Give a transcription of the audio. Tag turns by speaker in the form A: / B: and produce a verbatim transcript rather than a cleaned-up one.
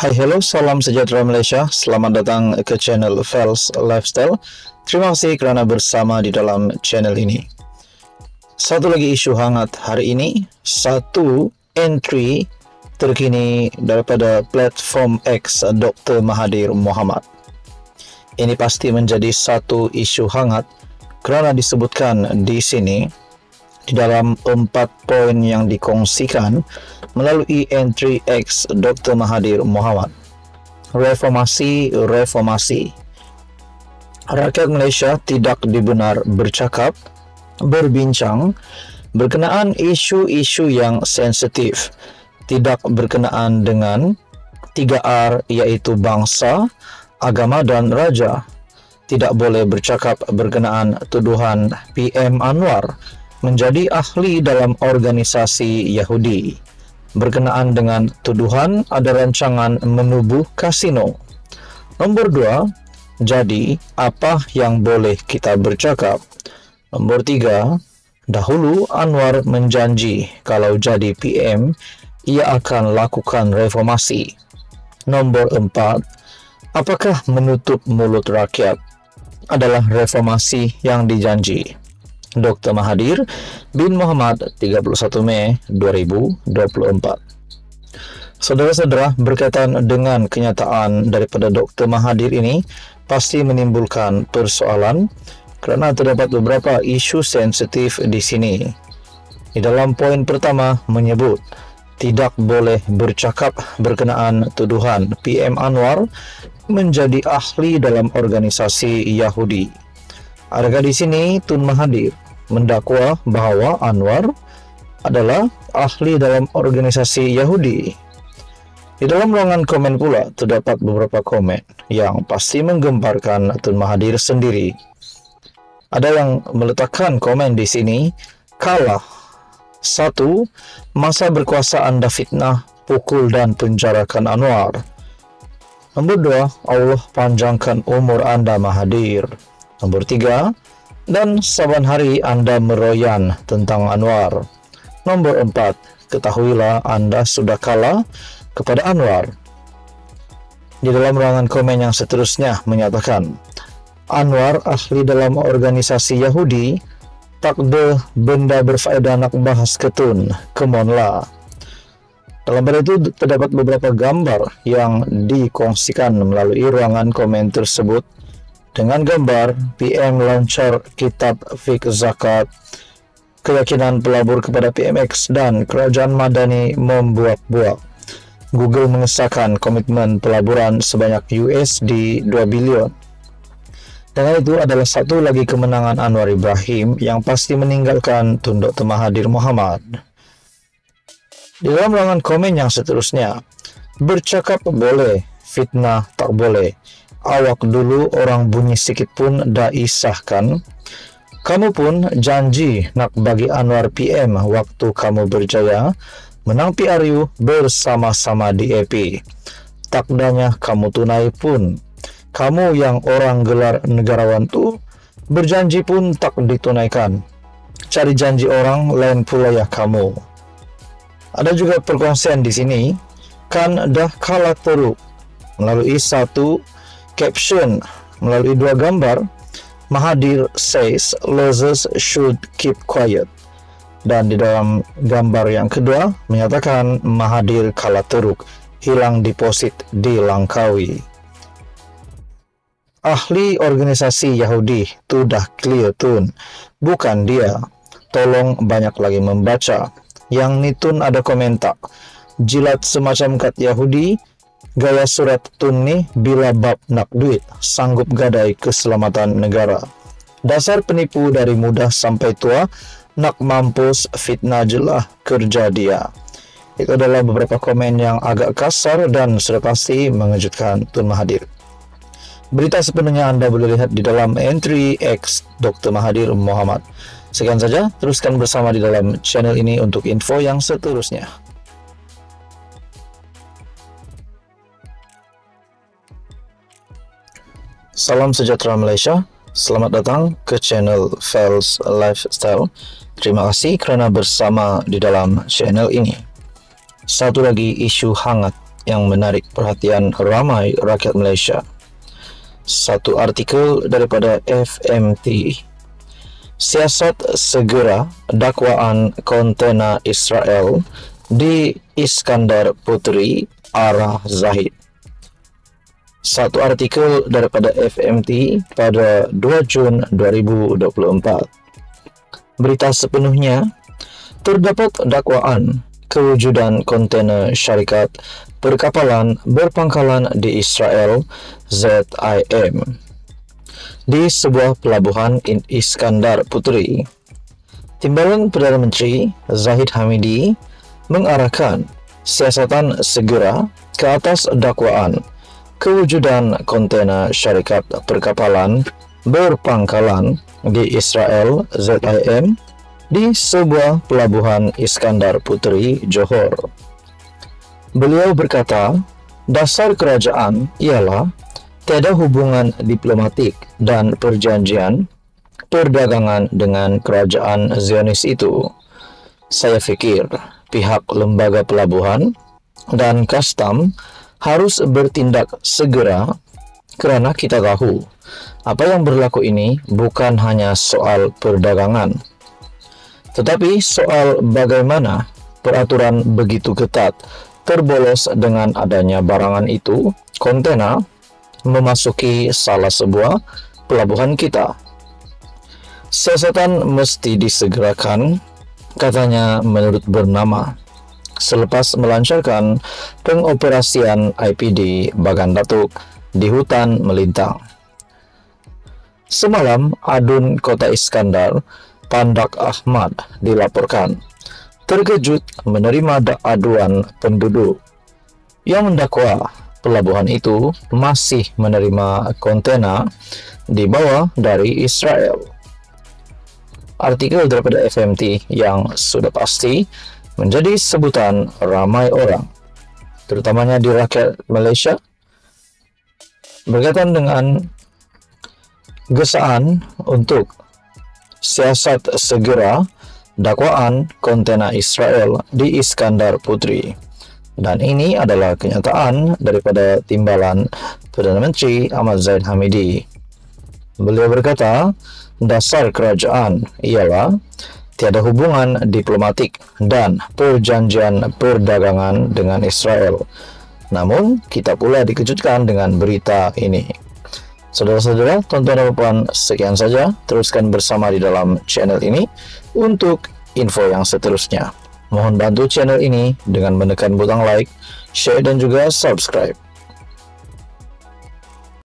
A: Hai, hello, salam sejahtera Malaysia. Selamat datang ke channel Fels Lifestyle. Terima kasih kerana bersama di dalam channel ini. Satu lagi isu hangat hari ini, satu entry terkini daripada platform X Doktor Mahathir Mohamad. Ini pasti menjadi satu isu hangat kerana disebutkan di sini di dalam empat poin yang dikongsikan melalui entry X Doktor Mahathir Mohamad. Reformasi, reformasi. Rakyat Malaysia tidak dibenar bercakap, berbincang berkenaan isu-isu yang sensitif, tidak berkenaan dengan tiga R, iaitu bangsa, agama dan raja. Tidak boleh bercakap berkenaan tuduhan P M Anwar menjadi ahli dalam organisasi Yahudi berkenaan dengan tuduhan ada rancangan menubuh kasino. Nombor dua, jadi apa yang boleh kita bercakap? Nombor tiga, dahulu Anwar menjanji kalau jadi P M ia akan lakukan reformasi. Nombor empat, apakah menutup mulut rakyat adalah reformasi yang dijanji? Doktor Mahathir bin Mohamad, tiga puluh satu Mei dua ribu dua puluh empat. Saudara-saudara, berkaitan dengan kenyataan daripada Doktor Mahathir ini pasti menimbulkan persoalan kerana terdapat beberapa isu sensitif di sini. Di dalam poin pertama menyebut tidak boleh bercakap berkenaan tuduhan P M Anwar menjadi ahli dalam organisasi Yahudi. Adakah di sini Tun Mahathir mendakwa bahawa Anwar adalah ahli dalam organisasi Yahudi? Di dalam ruangan komen pula terdapat beberapa komen yang pasti menggemparkan Tun Mahathir sendiri. Ada yang meletakkan komen di sini, kalah. Satu, masa berkuasa anda fitnah, pukul dan penjarakan Anwar. Nombor dua, Allah panjangkan umur anda Mahathir. Nombor tiga, dan saban hari anda meroyan tentang Anwar. Nombor empat, ketahuilah anda sudah kalah kepada Anwar. Di dalam ruangan komen yang seterusnya menyatakan, Anwar ahli dalam organisasi Yahudi, tak ada benda berfaedah nak bahas ketun, kemonlah. Dalam pada itu terdapat beberapa gambar yang dikongsikan melalui ruangan komen tersebut dengan gambar P M lancar kitab Fiqh Zakat, keyakinan pelabur kepada P M X dan kerajaan Madani membuak-buak. Google mengesahkan komitmen pelaburan sebanyak U S D dua bilion. Dengan itu adalah satu lagi kemenangan Anwar Ibrahim yang pasti meninggalkan Tun Doktor Mahathir Mohamad. Di dalam ruangan komen yang seterusnya, bercakap boleh, fitnah tak boleh. Awak dulu orang bunyi sikit pun dah isahkan. Kamu pun janji nak bagi Anwar P M waktu kamu berjaya menang P R U bersama-sama di A P. Takdanya kamu tunai pun. Kamu yang orang gelar negarawan tu berjanji pun tak ditunaikan. Cari janji orang lain pula ya kamu. Ada juga perkongsian di sini, kan dah kalah teruk melalui satu caption melalui dua gambar. Mahathir says losers should keep quiet, dan di dalam gambar yang kedua menyatakan Mahathir kalah teruk, hilang deposit di Langkawi. Ahli organisasi Yahudi tu dah clear Tun, bukan dia. Tolong banyak lagi membaca. Yang ni Tun ada komentar, jilat semacam kat Yahudi. Gaya surat Tun ni bila bab nak duit, sanggup gadai keselamatan negara. Dasar penipu dari muda sampai tua, nak mampus fitnah jelah kerja dia. Itu adalah beberapa komen yang agak kasar dan sudah pasti mengejutkan Tun Mahathir. Berita sepenuhnya anda boleh lihat di dalam entry X Doktor Mahathir Mohamad. Sekian saja, teruskan bersama di dalam channel ini untuk info yang seterusnya. Salam sejahtera Malaysia, selamat datang ke channel Fels Lifestyle. Terima kasih kerana bersama di dalam channel ini. Satu lagi isu hangat yang menarik perhatian ramai rakyat Malaysia. Satu artikel daripada F M T. Siasat segera dakwaan kontena Israel di Iskandar Puteri arah Zahid. Satu artikel daripada F M T pada dua Jun dua ribu dua puluh empat. Berita sepenuhnya, terdapat dakwaan kewujudan kontena syarikat perkapalan berpangkalan di Israel Z I M di sebuah pelabuhan in Iskandar Puteri. Timbalan Perdana Menteri Zahid Hamidi mengarahkan siasatan segera ke atas dakwaan kewujudan kontena syarikat perkapalan berpangkalan di Israel Z I M di sebuah pelabuhan Iskandar Puteri, Johor. Beliau berkata, dasar kerajaan ialah tiada hubungan diplomatik dan perjanjian perdagangan dengan kerajaan Zionis itu. Saya fikir pihak lembaga pelabuhan dan kastam harus bertindak segera kerana kita tahu apa yang berlaku ini bukan hanya soal perdagangan, tetapi soal bagaimana peraturan begitu ketat terbolos dengan adanya barangan itu, kontena, memasuki salah sebuah pelabuhan kita. Siasatan mesti disegerakan, katanya menurut bernama, selepas melancarkan pengoperasian I P D Bagan Datuk di hutan melintang. Semalam, Adun Kota Iskandar, Pandak Ahmad, dilaporkan terkejut menerima aduan penduduk yang mendakwa pelabuhan itu masih menerima kontena dibawa dari Israel. Artikel daripada F M T yang sudah pasti menjadi sebutan ramai orang, terutamanya di rakyat Malaysia, berkaitan dengan gesaan untuk siasat segera dakwaan kontena Israel di Iskandar Puteri. Dan ini adalah kenyataan daripada timbalan Perdana Menteri Ahmad Zahid Hamidi. Beliau berkata, dasar kerajaan ialah tiada hubungan diplomatik dan perjanjian perdagangan dengan Israel. Namun, kita pula dikejutkan dengan berita ini. Saudara-saudara, tonton dan puan, sekian saja. Teruskan bersama di dalam channel ini untuk info yang seterusnya. Mohon bantu channel ini dengan menekan butang like, share dan juga subscribe.